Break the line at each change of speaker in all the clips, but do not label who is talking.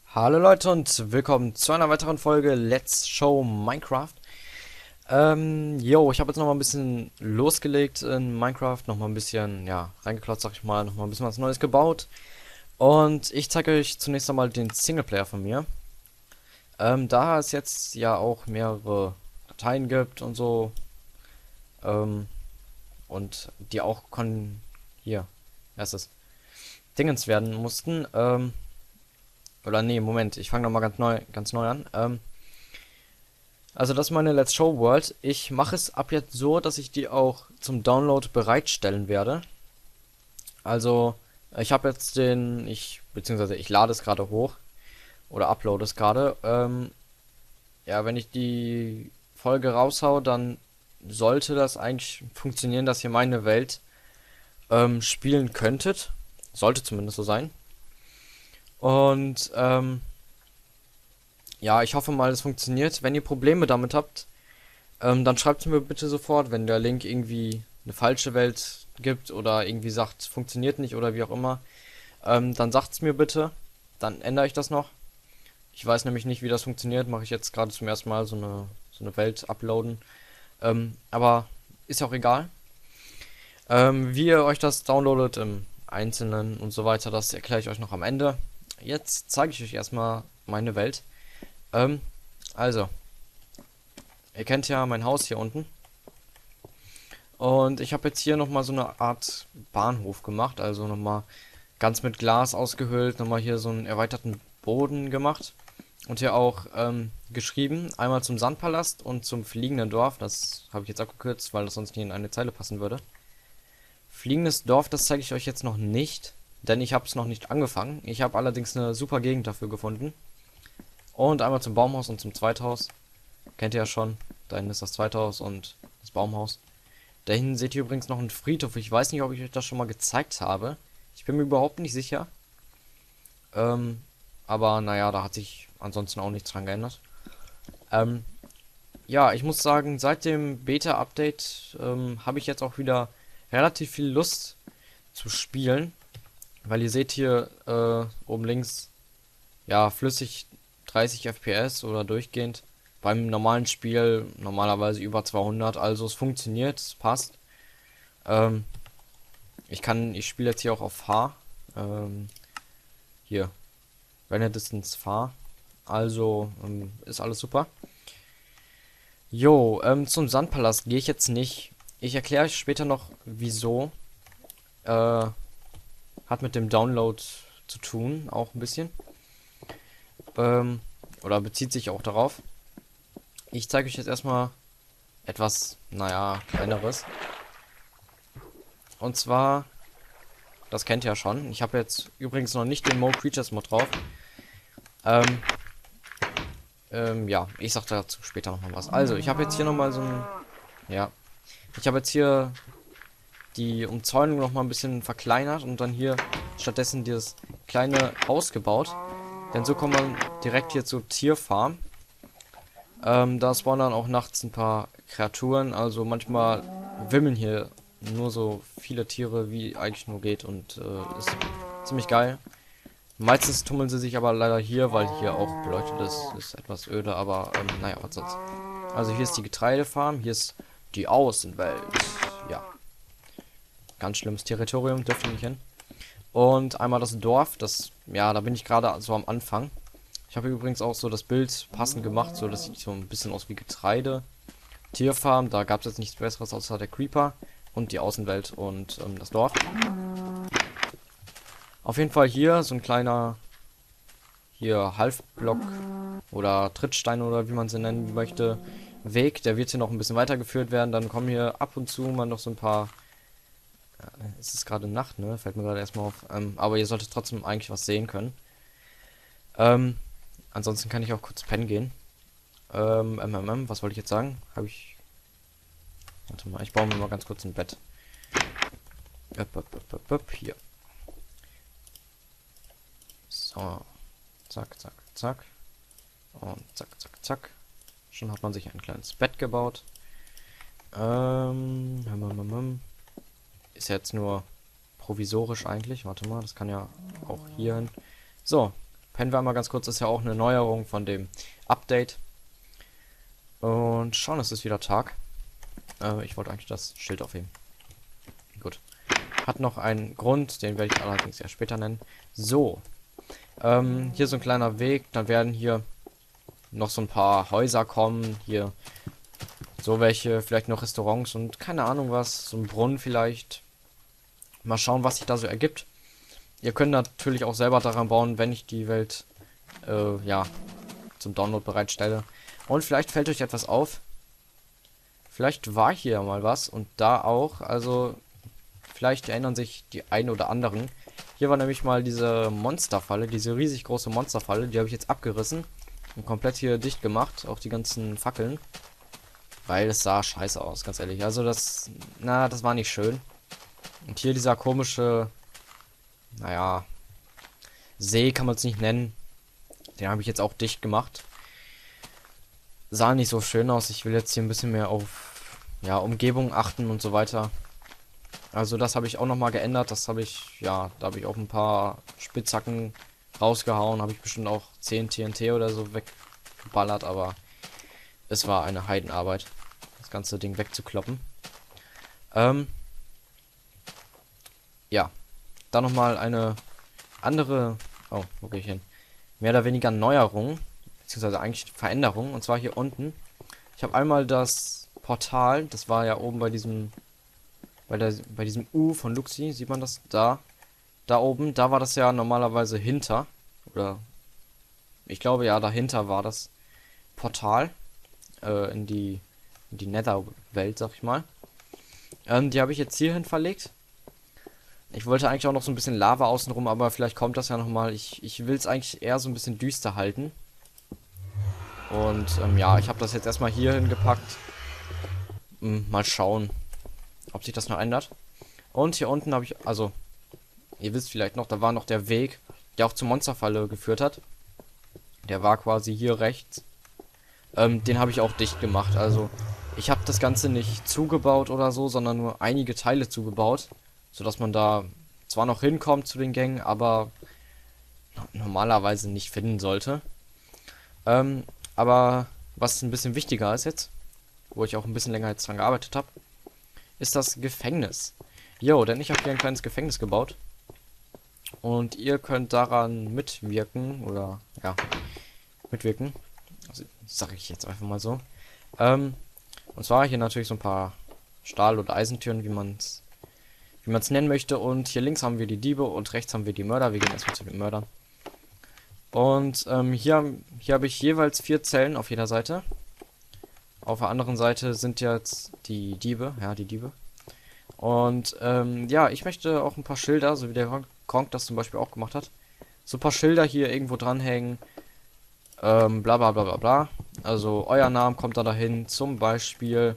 Hallo Leute und willkommen zu einer weiteren Folge Let's Show Minecraft. Ich habe jetzt noch mal ein bisschen losgelegt in Minecraft, noch mal ein bisschen, ja, reingeklotzt, sag ich mal, noch mal ein bisschen was Neues gebaut. Und ich zeige euch zunächst einmal den Singleplayer von mir. Da es jetzt ja auch mehrere Dateien gibt und so, ähm, und die auch hier, erstes, Dingens werden mussten, oder nee, Moment, ich fange noch mal ganz neu an. Also das ist meine Let's Show World. Ich mache es ab jetzt so, dass ich die auch zum Download bereitstellen werde. Also ich habe jetzt beziehungsweise ich lade es gerade hoch oder uploade es gerade. Ja, wenn ich die Folge raushau, dann sollte das eigentlich funktionieren, dass ihr meine Welt spielen könntet. Sollte zumindest so sein. Und ja, ich hoffe mal, es funktioniert. Wenn ihr Probleme damit habt, dann schreibt es mir bitte sofort, wenn der Link irgendwie eine falsche Welt gibt oder irgendwie sagt, funktioniert nicht oder wie auch immer. Dann sagt es mir bitte. Dann ändere ich das noch. Ich weiß nämlich nicht, wie das funktioniert. Mache ich jetzt gerade zum ersten Mal so eine Welt uploaden. Aber ist ja auch egal. Wie ihr euch das downloadet im Einzelnen und so weiter, das erkläre ich euch noch am Ende. Jetzt zeige ich euch erstmal meine Welt. Ähm, also, ihr kennt ja mein Haus hier unten. Und ich habe jetzt hier nochmal so eine Art Bahnhof gemacht, also nochmal ganz mit Glas ausgehöhlt, nochmal hier so einen erweiterten Boden gemacht. Und hier auch geschrieben, einmal zum Sandpalast und zum fliegenden Dorf, das habe ich jetzt abgekürzt, weil das sonst nicht in eine Zeile passen würde. Fliegendes Dorf, das zeige ich euch jetzt noch nicht, denn ich habe es noch nicht angefangen. Ich habe allerdings eine super Gegend dafür gefunden. Und einmal zum Baumhaus und zum Zweithaus. Kennt ihr ja schon, da hinten ist das Zweithaus und das Baumhaus. Da hinten seht ihr übrigens noch einen Friedhof. Ich weiß nicht, ob ich euch das schon mal gezeigt habe. Ich bin mir überhaupt nicht sicher. Ähm, aber naja, da hat sich ansonsten auch nichts dran geändert. Ähm, ja, ich muss sagen, seit dem Beta-Update habe ich jetzt auch wieder relativ viel Lust zu spielen. Weil ihr seht hier oben links, ja, flüssig 30 FPS oder durchgehend. Beim normalen Spiel normalerweise über 200. Also es funktioniert, es passt. Ähm, ich spiele jetzt hier auch auf H. Hier, Render Distance Far. Also, ist alles super. Jo, zum Sandpalast gehe ich jetzt nicht. Ich erkläre euch später noch, wieso. Hat mit dem Download zu tun, auch ein bisschen. Ähm, oder bezieht sich auch darauf. Ich zeige euch jetzt erstmal etwas, naja, kleineres. Und zwar, das kennt ihr ja schon. Ich habe jetzt übrigens noch nicht den Mo Creatures Mod drauf. Ähm, ja, ich sag dazu später nochmal was. Also, ich habe jetzt hier nochmal so ein, ja, ich habe jetzt hier die Umzäunung nochmal ein bisschen verkleinert und dann hier stattdessen dieses kleine Haus gebaut. Denn so kommt man direkt hier zur Tierfarm. Da spawnen dann auch nachts ein paar Kreaturen, also manchmal wimmeln hier nur so viele Tiere, wie eigentlich nur geht und ist ziemlich geil. Meistens tummeln sie sich aber leider hier, weil hier auch beleuchtet ist. Ist etwas öde, aber naja, was sonst. Also hier ist die Getreidefarm, hier ist die Außenwelt. Ja, ganz schlimmes Territorium, dürfte nicht hin. Und einmal das Dorf, ja, da bin ich gerade so am Anfang. Ich habe übrigens auch so das Bild passend gemacht, so das sieht so ein bisschen aus wie Getreide. Tierfarm, da gab es jetzt nichts Besseres außer der Creeper und die Außenwelt und das Dorf. Auf jeden Fall hier so ein kleiner hier Halfblock oder Trittstein oder wie man sie nennen möchte, Weg. Der wird hier noch ein bisschen weitergeführt werden. Dann kommen hier ab und zu mal noch so ein paar. Es ist gerade Nacht, ne? Fällt mir gerade erstmal auf. Aber ihr solltet trotzdem eigentlich was sehen können. Ähm, ansonsten kann ich auch kurz pennen gehen. Was wollte ich jetzt sagen? Warte mal, ich baue mir mal ganz kurz ein Bett. Hier. So. Zack, zack, zack. Und zack, zack, zack. Schon hat man sich ein kleines Bett gebaut. Ist jetzt nur provisorisch eigentlich. Warte mal, das kann ja auch hier hin. So, pennen wir mal ganz kurz. Das ist ja auch eine Neuerung von dem Update. Und schauen, es ist wieder Tag. Ich wollte eigentlich das Schild aufheben. Gut. Hat noch einen Grund, den werde ich allerdings erst später nennen. So. Hier so ein kleiner Weg. Dann werden hier noch so ein paar Häuser kommen. Hier so welche, vielleicht noch Restaurants und keine Ahnung was. So ein Brunnen vielleicht. Mal schauen, was sich da so ergibt. Ihr könnt natürlich auch selber daran bauen, wenn ich die Welt ja, zum Download bereitstelle. Und vielleicht fällt euch etwas auf. Vielleicht war hier mal was und da auch. Also vielleicht erinnern sich die einen oder anderen. Hier war nämlich mal diese Monsterfalle, diese riesig große Monsterfalle. Die habe ich jetzt abgerissen und komplett hier dicht gemacht. Auch die ganzen Fackeln. Weil es sah scheiße aus, ganz ehrlich. Also das war nicht schön. Und hier dieser komische, naja, See kann man es nicht nennen. Den habe ich jetzt auch dicht gemacht. Sah nicht so schön aus. Ich will jetzt hier ein bisschen mehr auf, ja, Umgebung achten und so weiter. Also das habe ich auch nochmal geändert. Das habe ich, ja, da habe ich auch ein paar Spitzhacken rausgehauen. Habe ich bestimmt auch 10 TNT oder so weggeballert. Aber es war eine Heidenarbeit, das ganze Ding wegzukloppen. Ja, dann nochmal eine andere, oh, wo gehe ich hin? Mehr oder weniger Neuerung, beziehungsweise eigentlich Veränderung, und zwar hier unten. Ich habe einmal das Portal, das war ja oben bei diesem, bei diesem U von Luxi, sieht man das? Da oben, da war das ja normalerweise hinter, oder, ich glaube ja, dahinter war das Portal, in die Netherwelt, sag ich mal. Die habe ich jetzt hierhin verlegt. Ich wollte eigentlich auch noch so ein bisschen Lava außenrum, aber vielleicht kommt das ja nochmal. Ich will es eigentlich eher so ein bisschen düster halten. Und ja, ich habe das jetzt erstmal hier hingepackt. Mal schauen, ob sich das noch ändert. Und hier unten habe ich, also, ihr wisst vielleicht noch, da war noch der Weg, der auch zur Monsterfalle geführt hat. Der war quasi hier rechts. Den habe ich auch dicht gemacht. Also, ich habe das Ganze nicht zugebaut oder so, sondern nur einige Teile zugebaut. Sodass man da zwar noch hinkommt zu den Gängen, aber normalerweise nicht finden sollte. Aber was ein bisschen wichtiger ist jetzt, wo ich auch ein bisschen länger jetzt dran gearbeitet habe, ist das Gefängnis. Jo, denn ich habe hier ein kleines Gefängnis gebaut. Und ihr könnt daran mitwirken, oder ja, mitwirken. Also, sage ich jetzt einfach mal so. Und zwar hier natürlich so ein paar Stahl- oder Eisentüren, wie man es nennen möchte. Und hier links haben wir die Diebe und rechts haben wir die Mörder. Wir gehen erstmal zu den Mördern. Und hier habe ich jeweils 4 Zellen auf jeder Seite. Auf der anderen Seite sind jetzt die Diebe. Ja, die Diebe. Und ja, ich möchte auch ein paar Schilder, so wie der Kronk das zum Beispiel auch gemacht hat. So ein paar Schilder hier irgendwo dranhängen. Bla bla bla bla bla. Also euer Name kommt da dahin. Zum Beispiel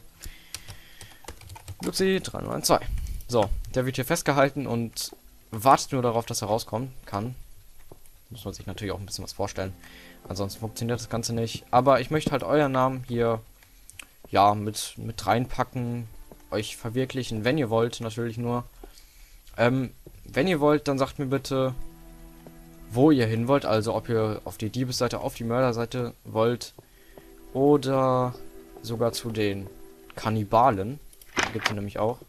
Luxi 392. So, der wird hier festgehalten und wartet nur darauf, dass er rauskommen kann. Muss man sich natürlich auch ein bisschen was vorstellen. Ansonsten funktioniert das Ganze nicht. Aber ich möchte halt euren Namen hier, ja, mit reinpacken, euch verwirklichen, wenn ihr wollt, natürlich nur. Wenn ihr wollt, dann sagt mir bitte, wo ihr hin wollt. Also ob ihr auf die Diebesseite, auf die Mörderseite wollt. Oder sogar zu den Kannibalen. Gibt es nämlich auch.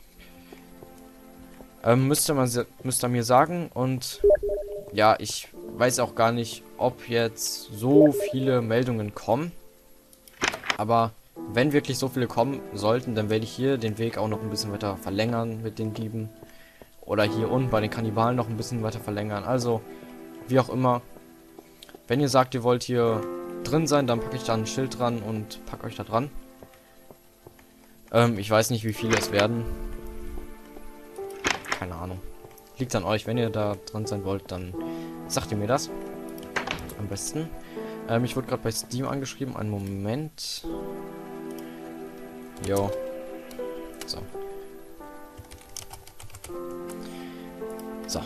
Müsst ihr mir sagen. Und ja, ich weiß auch gar nicht, ob jetzt so viele Meldungen kommen. Aber wenn wirklich so viele kommen sollten, dann werde ich hier den Weg auch noch ein bisschen weiter verlängern mit den Dieben. Oder hier unten bei den Kannibalen noch ein bisschen weiter verlängern. Also, wie auch immer. Wenn ihr sagt, ihr wollt hier drin sein, dann packe ich da ein Schild dran und packe euch da dran. Ich weiß nicht, wie viele es werden. Keine Ahnung. Liegt an euch. Wenn ihr da dran sein wollt, dann sagt ihr mir das. Am besten. Ich wurde gerade bei Steam angeschrieben. Einen Moment. Jo. So. So.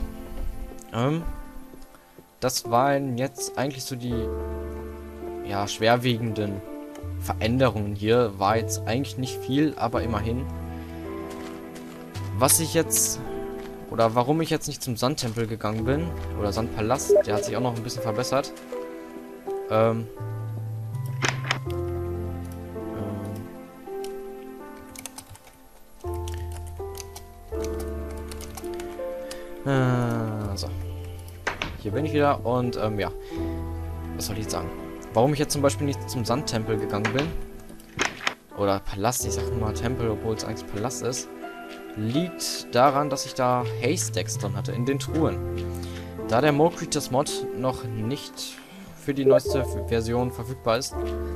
Das waren jetzt eigentlich so die, ja, schwerwiegenden Veränderungen hier. War jetzt eigentlich nicht viel, aber immerhin. Was ich jetzt oder warum ich jetzt nicht zum Sandtempel gegangen bin, oder Sandpalast, der hat sich auch noch ein bisschen verbessert. Ähm, so. Hier bin ich wieder und, ja. Was soll ich jetzt sagen? Warum ich jetzt zum Beispiel nicht zum Sandtempel gegangen bin, oder Palast, ich sag immer Tempel, obwohl es eigentlich Palast ist, liegt daran, dass ich da Haystacks drin hatte, in den Truhen. Da der More Creatures Mod noch nicht für die neueste Version verfügbar ist,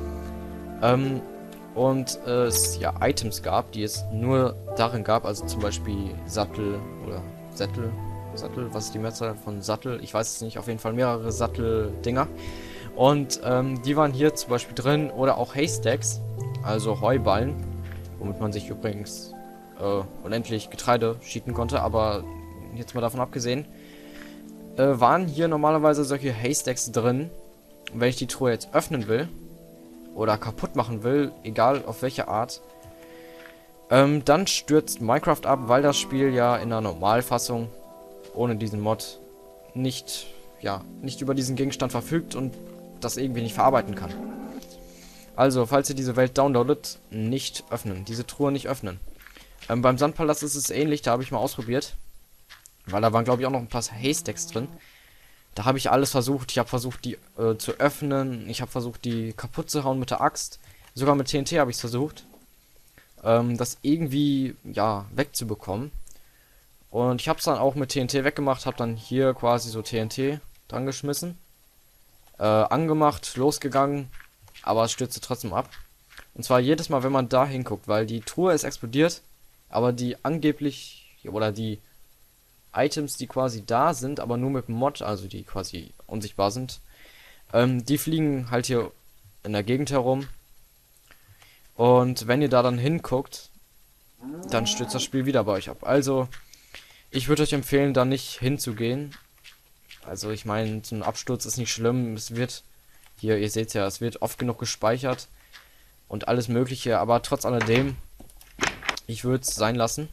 und es ja Items gab, die es nur darin gab, also zum Beispiel Sattel oder Sättel, was ist die Mehrzahl von Sattel? Ich weiß es nicht, auf jeden Fall mehrere Satteldinger. Und die waren hier zum Beispiel drin, oder auch Haystacks, also Heuballen, womit man sich übrigens unendlich Getreide schieten konnte, aber jetzt mal davon abgesehen, waren hier normalerweise solche Haystacks drin. Und wenn ich die Truhe jetzt öffnen will, oder kaputt machen will, egal auf welche Art, dann stürzt Minecraft ab, weil das Spiel ja in der Normalfassung ohne diesen Mod nicht über diesen Gegenstand verfügt und das irgendwie nicht verarbeiten kann. Also, falls ihr diese Welt downloadet, nicht öffnen, diese Truhe nicht öffnen. Beim Sandpalast ist es ähnlich, da habe ich mal ausprobiert, weil da waren glaube ich auch noch ein paar Haystacks drin. Da habe ich alles versucht. Ich habe versucht, die zu öffnen. Ich habe versucht, die kaputt zu hauen mit der Axt. Sogar mit TNT habe ich es versucht, das irgendwie, ja, wegzubekommen. Und ich habe es dann auch mit TNT weggemacht. Habe dann hier quasi so TNT dran geschmissen. Angemacht, losgegangen. Aber es stürzte trotzdem ab. Und zwar jedes Mal, wenn man da hinguckt. Weil die Truhe ist explodiert. Aber die angeblich, oder die Items, die quasi da sind, aber nur mit dem Mod, also die quasi unsichtbar sind, die fliegen halt hier in der Gegend herum. Und wenn ihr da dann hinguckt, dann stürzt das Spiel wieder bei euch ab. Also, ich würde euch empfehlen, da nicht hinzugehen. Also, ich meine, so ein Absturz ist nicht schlimm. Es wird, hier, ihr seht ja, es wird oft genug gespeichert und alles Mögliche, aber trotz alledem, ich würde es sein lassen.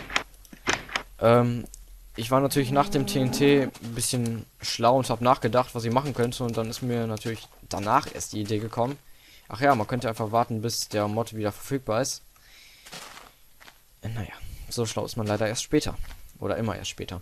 Ich war natürlich nach dem TNT ein bisschen schlau und habe nachgedacht, was ich machen könnte. Und dann ist mir natürlich danach erst die Idee gekommen. Ach ja, man könnte einfach warten, bis der Mod wieder verfügbar ist. Naja, so schlau ist man leider erst später. Oder immer erst später.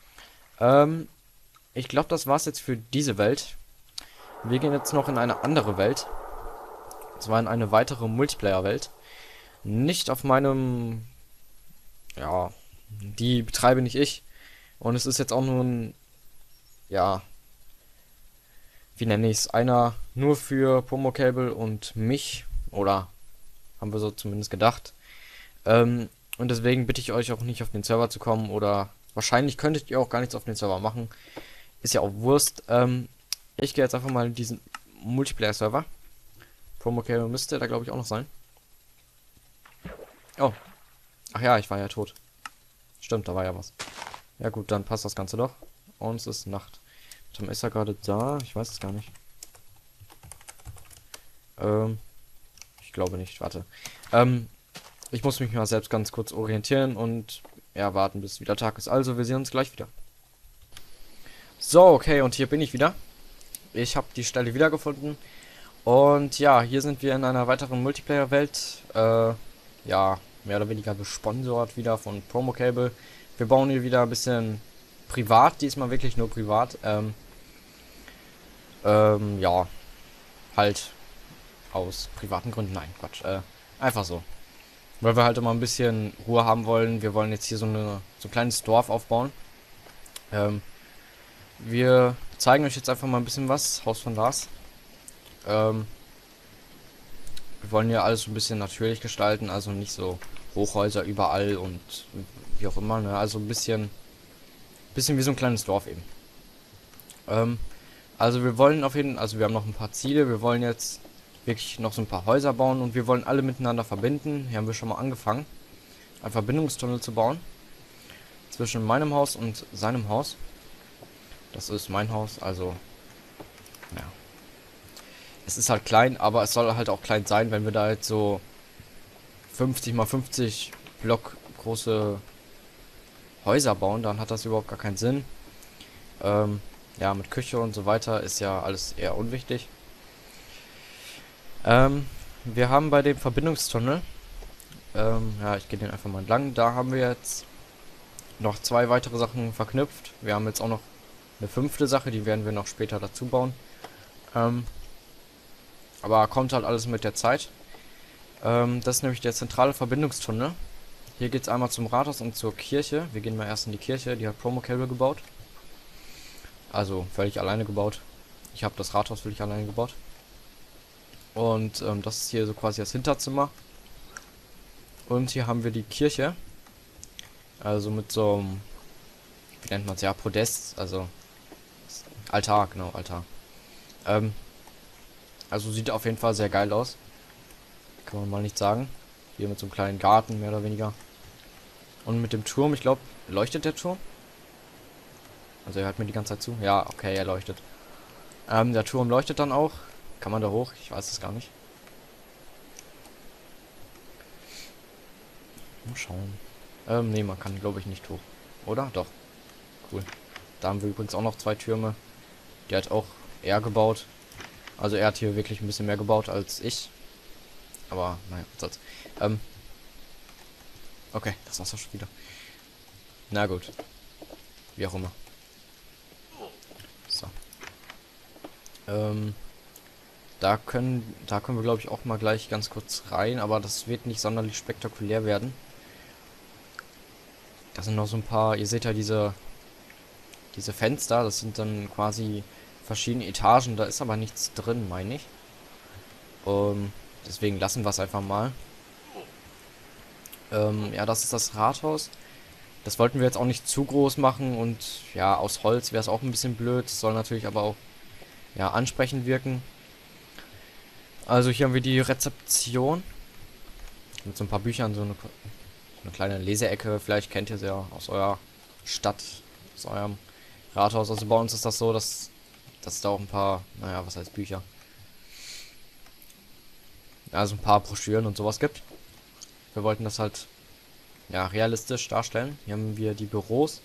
Ich glaube, das war's jetzt für diese Welt. Wir gehen jetzt noch in eine andere Welt. Und zwar in eine weitere Multiplayer-Welt. Nicht auf meinem... Ja, die betreibe nicht ich. Und es ist jetzt auch nur ein, ja, wie nenne ich es, einer nur für Promocable und mich, oder haben wir so zumindest gedacht. Und deswegen bitte ich euch auch nicht auf den Server zu kommen, oder wahrscheinlich könntet ihr auch gar nichts auf den Server machen. Ist ja auch Wurst. Ich gehe jetzt einfach mal in diesen Multiplayer-Server. Promocable müsste da glaube ich auch noch sein. Oh. Ach ja, ich war ja tot. Stimmt, da war ja was. Ja gut, dann passt das Ganze doch. Und es ist Nacht. Dann ist er gerade da. Ich weiß es gar nicht. Ich glaube nicht. Warte. Ich muss mich mal selbst ganz kurz orientieren und ja, warten, bis wieder Tag ist. Also, wir sehen uns gleich wieder. So, okay, und hier bin ich wieder. Ich habe die Stelle wiedergefunden. Und ja, hier sind wir in einer weiteren Multiplayer-Welt. Ja, mehr oder weniger gesponsert wieder von Promocable. Wir bauen hier wieder ein bisschen privat, diesmal wirklich nur privat. Ja, halt aus privaten Gründen. Nein, Quatsch. Einfach so. Weil wir halt immer ein bisschen Ruhe haben wollen. Wir wollen jetzt hier so ein kleines Dorf aufbauen. Wir zeigen euch jetzt einfach mal ein bisschen was. Haus von Lars. Wir wollen ja alles so ein bisschen natürlich gestalten, also nicht so Hochhäuser überall und wie auch immer, ne? Also ein bisschen wie so ein kleines Dorf eben. Also wir wollen auf jeden Fall, also wir haben noch ein paar Ziele, wir wollen jetzt wirklich noch so ein paar Häuser bauen und wir wollen alle miteinander verbinden. Hier haben wir schon mal angefangen, einen Verbindungstunnel zu bauen zwischen meinem Haus und seinem Haus. Das ist mein Haus, also ja. Es ist halt klein, aber es soll halt auch klein sein, wenn wir da jetzt so 50 mal 50 Block große Häuser bauen, dann hat das überhaupt gar keinen Sinn. Ähm, ja, mit Küche und so weiter ist ja alles eher unwichtig. Wir haben bei dem Verbindungstunnel, ja, ich gehe den einfach mal entlang, da haben wir jetzt noch zwei weitere Sachen verknüpft. Wir haben jetzt auch noch eine fünfte Sache, die werden wir noch später dazu bauen. Aber kommt halt alles mit der Zeit. Das ist nämlich der zentrale Verbindungstunnel. Hier geht es einmal zum Rathaus und zur Kirche. Wir gehen mal erst in die Kirche, die hat Promo Cable gebaut. Also völlig alleine gebaut. Ich habe das Rathaus völlig alleine gebaut. Und das ist hier so quasi das Hinterzimmer. Und hier haben wir die Kirche. Also mit so einem, wie nennt man es, ja, Podest, also Altar, genau, Altar. Also sieht auf jeden Fall sehr geil aus. Kann man mal nicht sagen. Hier mit so einem kleinen Garten, mehr oder weniger. Und mit dem Turm, ich glaube, leuchtet der Turm? Also er hört mir die ganze Zeit zu. Ja, okay, er leuchtet. Der Turm leuchtet dann auch. Kann man da hoch? Ich weiß es gar nicht. Mal schauen. Nee, man kann, glaube ich, nicht hoch. Oder? Doch. Cool. Da haben wir übrigens auch noch zwei Türme. Die hat auch er gebaut. Also er hat hier wirklich ein bisschen mehr gebaut als ich. Aber, naja, was soll's. Okay, das war's auch schon wieder. Na gut. Wie auch immer. So. Da können wir, glaube ich, auch mal gleich ganz kurz rein, aber das wird nicht sonderlich spektakulär werden. Da sind noch so ein paar, ihr seht ja diese Fenster, das sind dann quasi verschiedene Etagen, da ist aber nichts drin, meine ich. Deswegen lassen wir es einfach mal. Ja, das ist das Rathaus. Das wollten wir jetzt auch nicht zu groß machen und ja, aus Holz wäre es auch ein bisschen blöd. Soll natürlich aber auch ja ansprechend wirken. Also hier haben wir die Rezeption mit so ein paar Büchern, so eine kleine Leseecke. Vielleicht kennt ihr sie ja aus eurer Stadt, aus eurem Rathaus. Also bei uns ist das so, dass da auch ein paar, naja, was heißt Bücher? Also ein paar Broschüren und sowas gibt. Wir wollten das halt ja realistisch darstellen. Hier haben wir die Büros.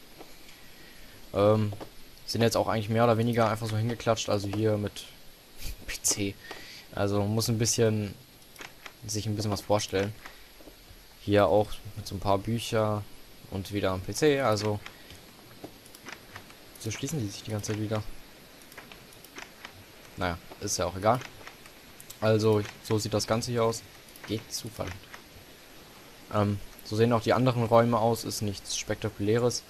Sind jetzt auch eigentlich mehr oder weniger einfach so hingeklatscht. Also hier mit PC. Also man muss sich ein bisschen was vorstellen. Hier auch mit so ein paar Bücher und wieder am PC. Also so schließen die sich die ganze Zeit wieder. Naja, ist ja auch egal. Also so sieht das Ganze hier aus. Geht Zufall. So sehen auch die anderen Räume aus. Ist nichts Spektakuläres.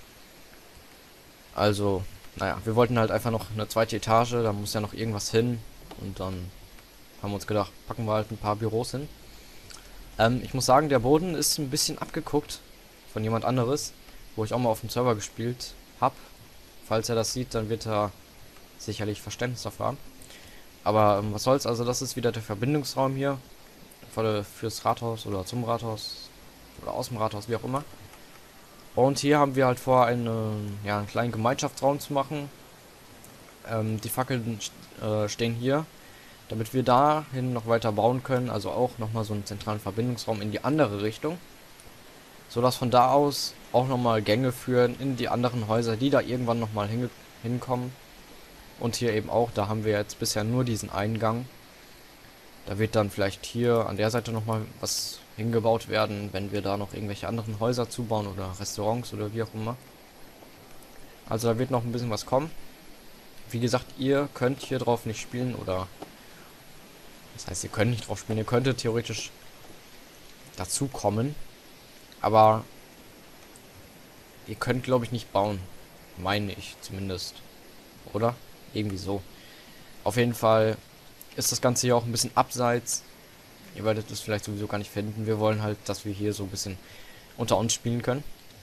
Also, naja, wir wollten halt einfach noch eine zweite Etage. Da muss ja noch irgendwas hin. Und dann haben wir uns gedacht, packen wir halt ein paar Büros hin. Ich muss sagen, der Boden ist ein bisschen abgeguckt von jemand anderes, wo ich auch mal auf dem Server gespielt habe. Falls er das sieht, dann wird er sicherlich Verständnis dafür haben. Aber was soll's, also das ist wieder der Verbindungsraum hier fürs Rathaus oder zum Rathaus oder aus dem Rathaus, wie auch immer. Und hier haben wir halt vor, einen kleinen Gemeinschaftsraum zu machen. Die Fackeln stehen hier, damit wir dahin noch weiter bauen können, also auch nochmal so einen zentralen Verbindungsraum in die andere Richtung, so dass von da aus auch nochmal Gänge führen in die anderen Häuser, die da irgendwann nochmal hinkommen. Und hier eben auch, da haben wir jetzt bisher nur diesen Eingang. Da wird dann vielleicht hier an der Seite nochmal was hingebaut werden, wenn wir da noch irgendwelche anderen Häuser zubauen oder Restaurants oder wie auch immer. Also da wird noch ein bisschen was kommen. Wie gesagt, ihr könnt hier drauf nicht spielen oder... Das heißt, ihr könnt nicht drauf spielen, ihr könntet theoretisch dazu kommen. Aber ihr könnt, glaube ich, nicht bauen. Meine ich zumindest. Oder? Irgendwie so. Auf jeden Fall ist das Ganze hier auch ein bisschen abseits. Ihr werdet es vielleicht sowieso gar nicht finden. Wir wollen halt, dass wir hier so ein bisschen unter uns spielen können.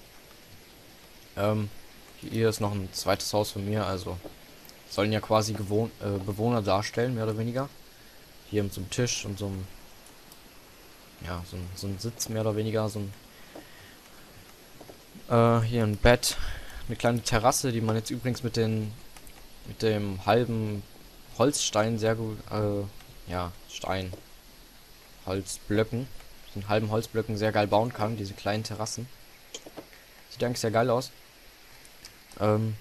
Hier ist noch ein zweites Haus von mir, also sollen ja quasi Bewohner darstellen, mehr oder weniger. Hier mit so einem Tisch und so einem, ja, so ein Sitz, mehr oder weniger, hier ein Bett, eine kleine Terrasse, die man jetzt übrigens mit dem halben Holzstein sehr gut, Holzblöcken, den halben Holzblöcken sehr geil bauen kann, diese kleinen Terrassen. Sieht eigentlich sehr geil aus. Ähm,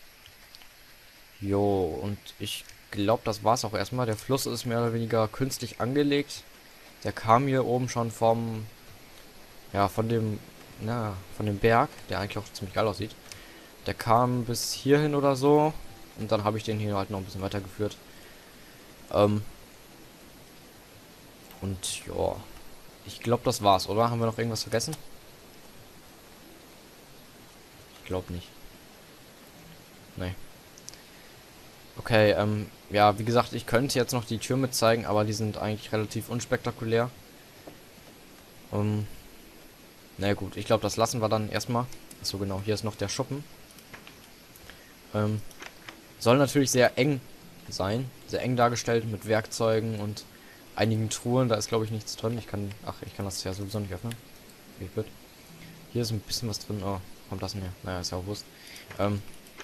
jo, und ich glaube, das war's auch erstmal. Der Fluss ist mehr oder weniger künstlich angelegt. Der kam hier oben schon ja, von dem Berg, der eigentlich auch ziemlich geil aussieht. Der kam bis hierhin oder so. Und dann habe ich den hier halt noch ein bisschen weitergeführt. Ähm, und ja, ich glaube, das war's, oder? Haben wir noch irgendwas vergessen? Ich glaube nicht. Nee. Okay, ja, wie gesagt, ich könnte jetzt noch die Tür mit zeigen, aber die sind eigentlich relativ unspektakulär. Ähm, na gut, ich glaube, das lassen wir dann erstmal. So genau, hier ist noch der Schuppen. Ähm, soll natürlich sehr eng sein, sehr eng dargestellt mit Werkzeugen und einigen Truhen. Da ist, glaube ich, nichts drin. Ich kann das ja sowieso nicht öffnen. Wie blöd. Hier ist ein bisschen was drin. Oh, kommt das denn her? Naja, ist ja auch Wurst. Ähm,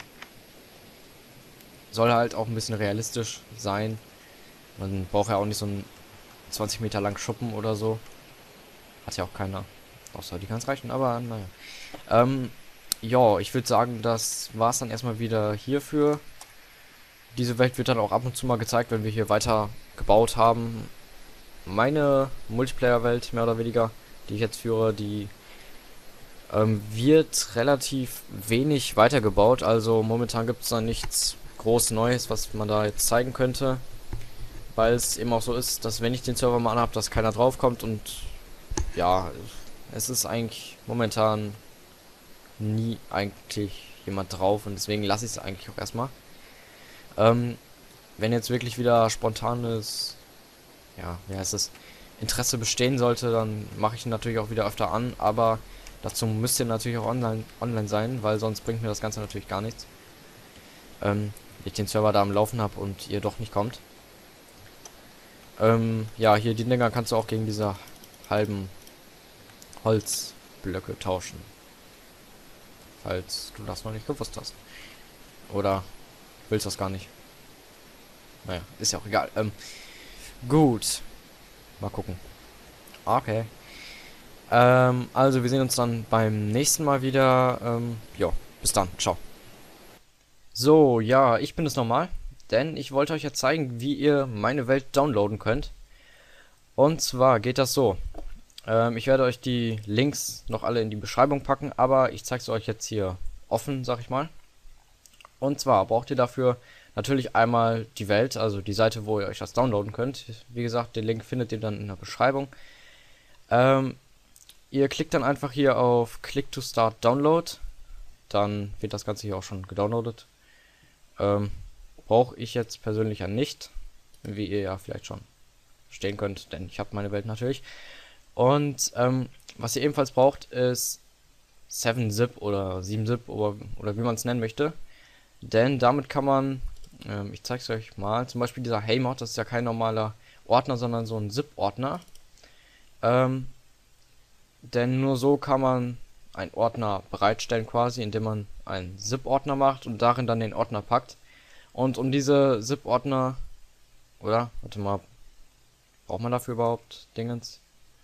soll halt auch ein bisschen realistisch sein. Man braucht ja auch nicht so einen 20 Meter langen Schuppen oder so. Hat ja auch keiner. Außer die kann es reichen, aber naja. Ja, ich würde sagen, das war's dann erstmal wieder hierfür. Diese Welt wird dann auch ab und zu mal gezeigt, wenn wir hier weiter gebaut haben. Meine Multiplayer-Welt, mehr oder weniger, die ich jetzt führe, die wird relativ wenig weitergebaut. Also momentan gibt es da nichts groß Neues, was man da jetzt zeigen könnte. Weil es eben auch so ist, dass wenn ich den Server mal anhab, dass keiner draufkommt und ja, es ist eigentlich momentan nie eigentlich jemand drauf und deswegen lasse ich es eigentlich auch erstmal. Ähm, wenn jetzt wirklich wieder spontanes, ja, wie heißt es, Interesse bestehen sollte, dann mache ich ihn natürlich auch wieder öfter an, aber dazu müsst ihr natürlich auch online sein, weil sonst bringt mir das Ganze natürlich gar nichts. Wenn ich den Server da am Laufen habe und ihr doch nicht kommt. Ja, hier die Dinger kannst du auch gegen diese halben Holzblöcke tauschen. Falls du das noch nicht gewusst hast. Oder willst das gar nicht? Naja, ist ja auch egal. Gut. Mal gucken. Okay. Also wir sehen uns dann beim nächsten Mal wieder. Ja, bis dann. Ciao. So, ja, ich bin es nochmal. Denn ich wollte euch ja zeigen, wie ihr meine Welt downloaden könnt. Und zwar geht das so. Ich werde euch die Links noch alle in die Beschreibung packen, aber ich zeige es euch jetzt hier offen, sag ich mal. Und zwar braucht ihr dafür natürlich einmal die Welt, also die Seite, wo ihr euch das downloaden könnt. Wie gesagt, den Link findet ihr dann in der Beschreibung. Ähm, ihr klickt dann einfach hier auf Click to Start Download. Dann wird das Ganze hier auch schon gedownloadet. Brauche ich jetzt persönlich ja nicht, wie ihr ja vielleicht schon verstehen könnt, denn ich habe meine Welt natürlich. Und was ihr ebenfalls braucht, ist 7-Zip oder 7-Zip oder wie man es nennen möchte. Denn damit kann man, ich zeige es euch mal, zum Beispiel dieser Heymod, das ist ja kein normaler Ordner, sondern so ein Zip-Ordner. Denn nur so kann man einen Ordner bereitstellen quasi, indem man einen Zip-Ordner macht und darin dann den Ordner packt. Und um diese Zip-Ordner, oder? Warte mal, braucht man dafür überhaupt Dingens?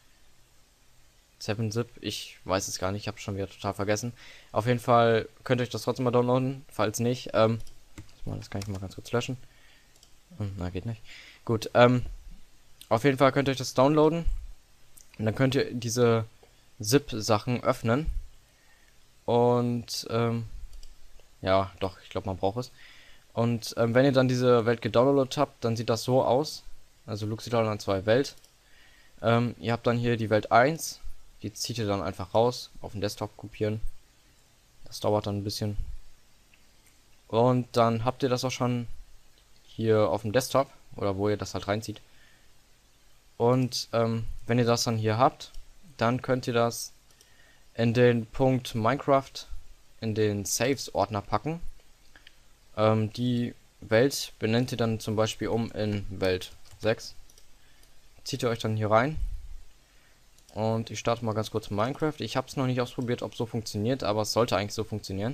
7-Zip, ich weiß es gar nicht, ich habe schon wieder total vergessen. Auf jeden Fall könnt ihr euch das trotzdem mal downloaden, falls nicht. Das kann ich mal ganz kurz löschen. Na, geht nicht. Gut, auf jeden Fall könnt ihr euch das downloaden. Und dann könnt ihr diese Zip-Sachen öffnen. Und, ja, doch, ich glaube, man braucht es. Und wenn ihr dann diese Welt gedownloadet habt, dann sieht das so aus. Also Luxital 2 Welt. Ihr habt dann hier die Welt 1. Die zieht ihr dann einfach raus, auf den Desktop kopieren. Das dauert dann ein bisschen. Und dann habt ihr das auch schon hier auf dem Desktop, oder wo ihr das halt reinzieht. Und wenn ihr das dann hier habt, dann könnt ihr das in den Punkt Minecraft in den Saves-Ordner packen. Die Welt benennt ihr dann zum Beispiel um in Welt 6. Zieht ihr euch dann hier rein. Und ich starte mal ganz kurz Minecraft. Ich habe es noch nicht ausprobiert, ob es so funktioniert, aber es sollte eigentlich so funktionieren.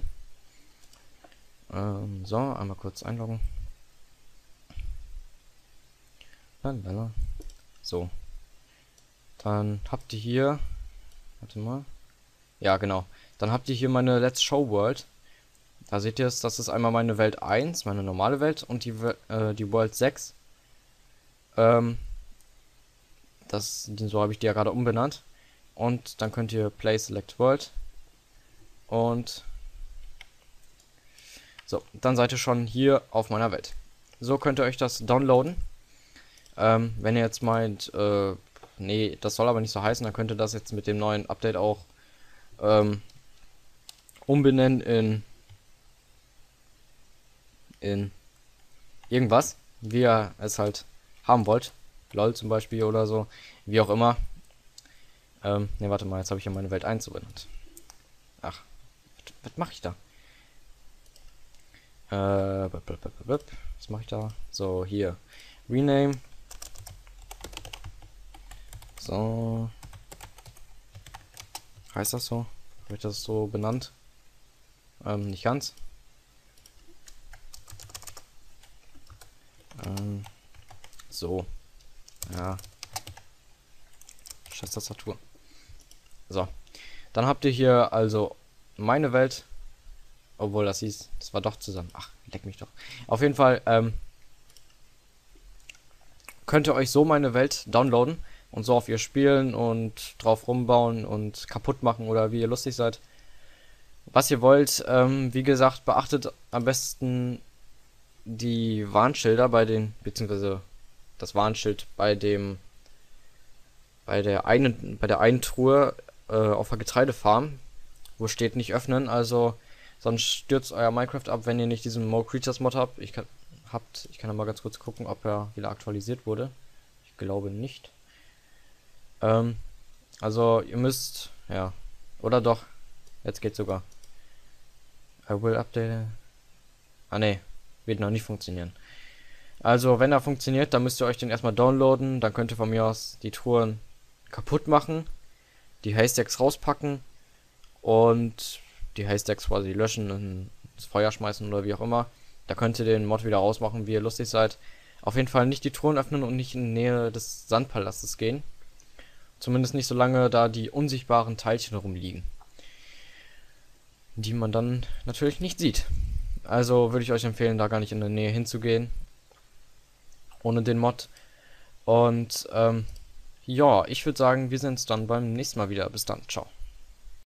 So, einmal kurz einloggen. Lalala. So. Dann habt ihr hier, warte mal. Ja, genau. Dann habt ihr hier meine Let's Show World. Da seht ihr es, das ist einmal meine Welt 1, meine normale Welt, und die World 6. Ähm, so habe ich die ja gerade umbenannt. Und dann könnt ihr Play Select World. Und so, dann seid ihr schon hier auf meiner Welt. So könnt ihr euch das downloaden. Wenn ihr jetzt meint, nee, das soll aber nicht so heißen, dann könnt ihr das jetzt mit dem neuen Update auch umbenennen in irgendwas, wie ihr es halt haben wollt. LOL zum Beispiel oder so, wie auch immer. Ne, warte mal, jetzt habe ich ja meine Welt 1 so benannt. Ach, was mache ich da? Was mache ich da? So, hier. Rename. So. Heißt das so? Habe ich das so benannt? Nicht ganz. So. Ja. Scheiß Tastatur. So. Dann habt ihr hier also meine Welt. Obwohl, das war doch zusammen. Ach, leck mich doch. Auf jeden Fall, könnt ihr euch so meine Welt downloaden und so auf ihr spielen und drauf rumbauen und kaputt machen oder wie ihr lustig seid. Was ihr wollt, wie gesagt, beachtet am besten die Warnschilder beziehungsweise das Warnschild bei der einen Truhe auf der Getreidefarm, wo steht nicht öffnen, also sonst stürzt euer Minecraft ab, wenn ihr nicht diesen More Creatures Mod habt. Ich kann ja mal ganz kurz gucken, ob er wieder aktualisiert wurde. Ich glaube nicht. Also ihr müsst, ja, oder doch, jetzt geht's sogar. I will update. Ah ne, wird noch nicht funktionieren. Also wenn er funktioniert, dann müsst ihr euch den erstmal downloaden, dann könnt ihr von mir aus die Truhen kaputt machen, die Haystacks rauspacken und die Haystacks quasi löschen und ins Feuer schmeißen oder wie auch immer. Da könnt ihr den Mod wieder rausmachen, wie ihr lustig seid. Auf jeden Fall nicht die Truhen öffnen und nicht in die Nähe des Sandpalastes gehen. Zumindest nicht so lange, da die unsichtbaren Teilchen rumliegen. Die man dann natürlich nicht sieht. Also würde ich euch empfehlen, da gar nicht in der Nähe hinzugehen. Ohne den Mod. Und ja, ich würde sagen, wir sehen uns dann beim nächsten Mal wieder. Bis dann. Ciao.